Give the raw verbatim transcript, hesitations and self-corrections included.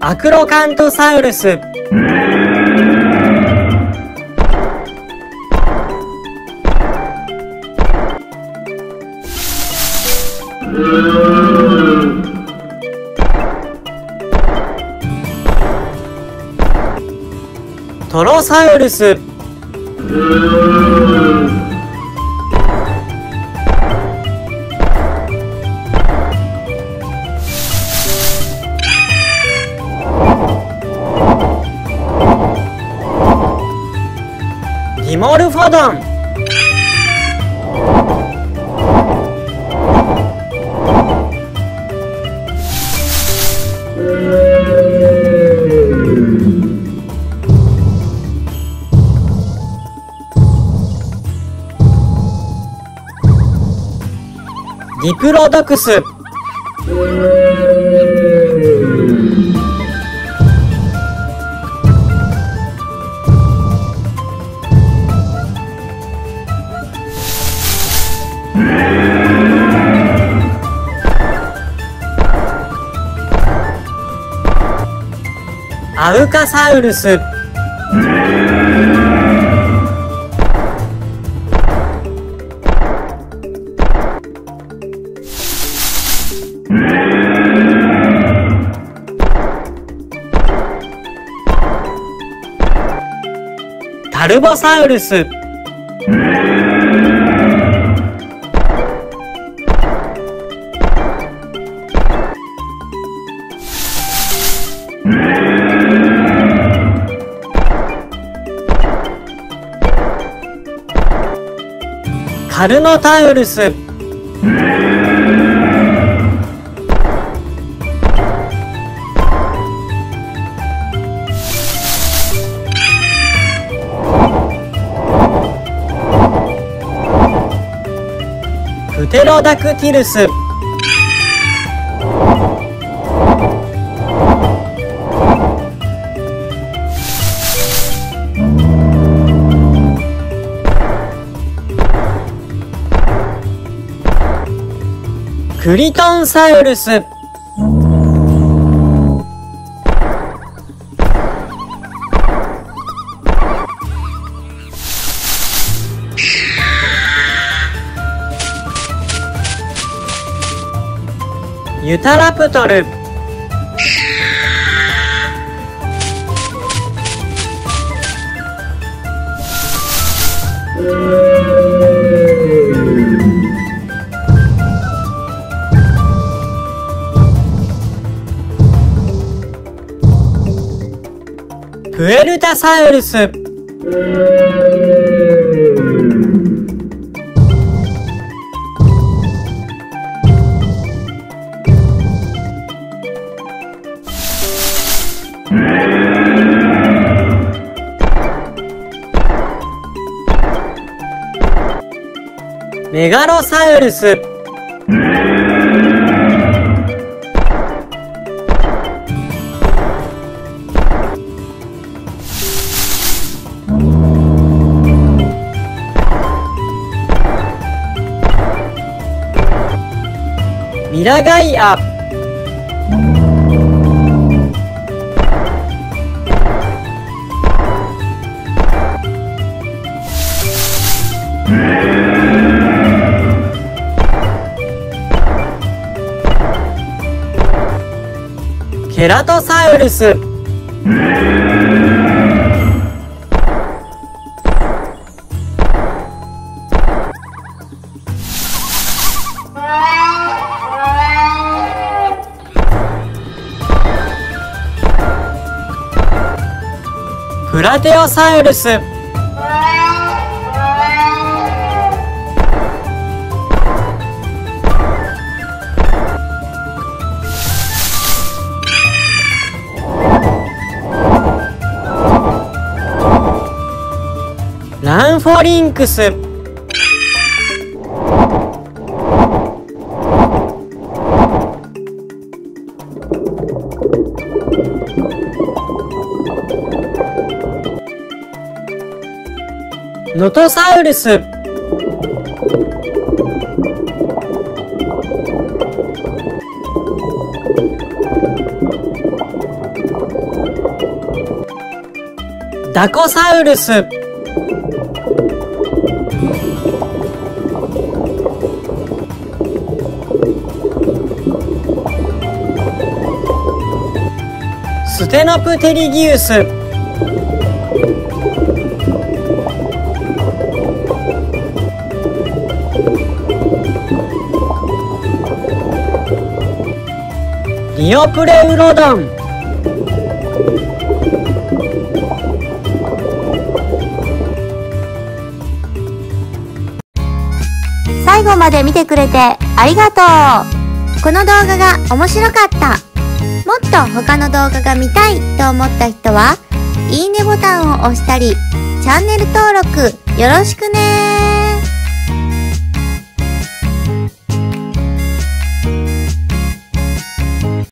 アクロカントサウルス。トロサウルス。ディモルフォドン。ディプロドクス。アウカサウルス。タルボサウルス。カルノタウルス。プテロダクティルス。クリトンサウルス。ユタラプトル。プエルタサウルス。メガロサウルス。ミラガイア。ケラトサウルス。プラテオサウルス。ランフォリンクス。ノトサウルス。 ダコサウルス。ステノプテリギウス。リオプレウロドン。 最後まで見てくれてありがとう。この動画が面白かった。もっと他の動画が見たいと思った人は、いいねボタンを押したり、チャンネル登録よろしくね。